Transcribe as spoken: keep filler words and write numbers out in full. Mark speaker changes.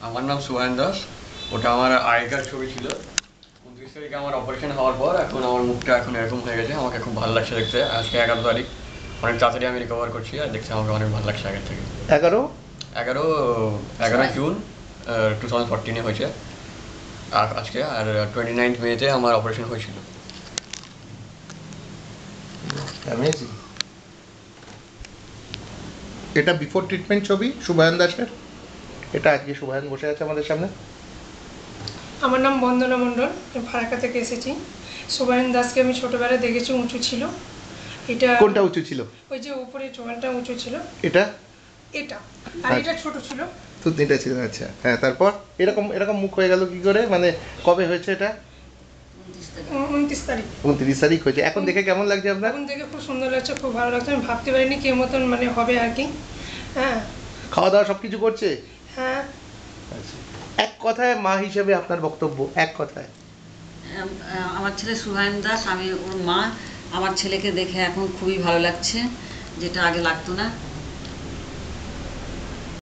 Speaker 1: আমার নাম সুহান দাস। ওটা আমার আগেকার ছবি ছিল। উনত্রিশ তারিখে আমার অপারেশন হওয়ার পর এখন আমার মুখটা এখন এরকম হয়ে গেছে। আমাকে খুব ভালো লাগছে দেখতে। আজকে এগারো তারিখ, অনেক তাড়াতাড়ি আমি রিকভার করছি আর দেখতে আমাকে অনেক ভালো লাগছে আগের থেকে।
Speaker 2: এগারো
Speaker 1: এগারো এগারোই জুন টু থাউজেন্ড ফোরটিনে হয়েছে আর আজকে। আর টোয়েন্টি নাইন্থ মেতে আমার অপারেশন হয়েছিল।
Speaker 2: অ্যামেজিং। এটা বিফোর ট্রিটমেন্ট ছবি শুভায়ন দাসের। এটা আজকে শুভায়ন বসে আছে আমাদের সামনে।
Speaker 3: আমার নাম বন্দনা মণ্ডল, ফারাক্কা থেকে এসেছি। শুভায়ন দাসকে আমি ছোটোবেলায় দেখেছি, উঁচু ছিল। এটা
Speaker 2: কোনটা উঁচু ছিল?
Speaker 3: ওই যে উপরে চোয়ালটা উঁচু ছিল।
Speaker 2: এটা
Speaker 3: এটা আর এটা ছোট ছিল।
Speaker 2: থুতনিটা ছিল, আচ্ছা। হ্যাঁ, তারপর এরকম এরকম মুখ হয়ে গেল কি করে? মানে কবে হয়েছে এটা?
Speaker 3: উনত্রিশ তারিখ
Speaker 2: উনত্রিশ তারিখ হয়েছে। এখন দেখে কেমন লাগছে আপনার?
Speaker 3: এখন দেখে খুব সুন্দর লাগছে, খুব ভালো লাগছে। আমি ভাবতে পারিনি কে মতন মানে হবে আর কি। হ্যাঁ,
Speaker 2: খাওয়া দাওয়া সব কিছু করছে?
Speaker 3: হ্যাঁ।
Speaker 2: আচ্ছা, এক কথায় মা হিসেবে আপনার বক্তব্য, এক কথায়।
Speaker 4: আমার ছেলে সুহায়ন দাস, আমি ওর মা। আমার ছেলেকে দেখে এখন খুবই ভালো লাগছে, যেটা আগে লাগতো না।